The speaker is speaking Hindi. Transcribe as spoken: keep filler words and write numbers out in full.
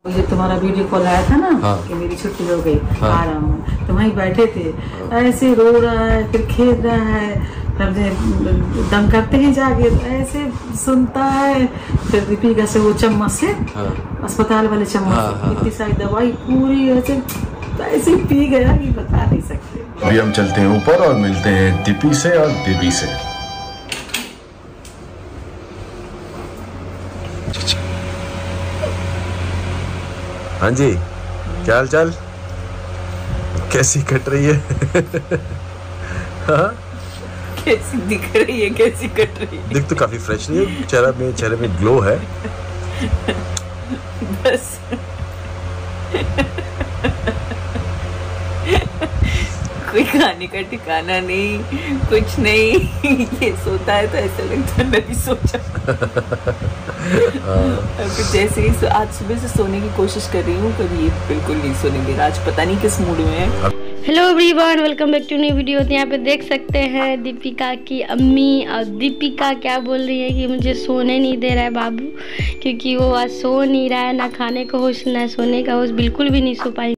जब तुम्हारा वीडियो कॉल आया था ना, हाँ। कि मेरी छुट्टी हो गई, हाँ। आ रहा हूँ, तो वहीं बैठे थे, हाँ। ऐसे रो रहा है, फिर खेल रहा है, फिर दम करते ही जाके ऐसे सुनता है, फिर दीपिका से वो चम्मच से, हाँ। अस्पताल वाले चम्मच, हाँ, हाँ, इतनी सारी दवाई पूरी ऐसे ऐसे पी गया कि बता नहीं सकते। अभी हम चलते हैं ऊपर और मिलते हैं दीपी से और दीदी से। हाँ जी, क्या हाल चाल, कैसी कट रही है? हाँ? कैसी दिख रही है, कैसी कट रही है? दिख तो काफी फ्रेश रही है, चेहरा में चेहरे में ग्लो है। बस कोई खाने का ठिकाना नहीं, कुछ नहीं। ये सोता है तो ऐसा लगता है मैं भी सो जाऊं। जैसे ही आज सुबह से सोने की कोशिश कर रही हूँ, कभी ये बिल्कुल नहीं सोने दे रहा। आज पता नहीं किस मूड में है। Hello everyone, welcome back to new video. तो यहाँ पे देख सकते हैं दीपिका की अम्मी, और दीपिका क्या बोल रही है कि मुझे सोने नहीं दे रहा है बाबू, क्योंकि वो आज सो नहीं रहा है, ना खाने का होश ना सोने का होश, बिल्कुल भी नहीं सो पाई।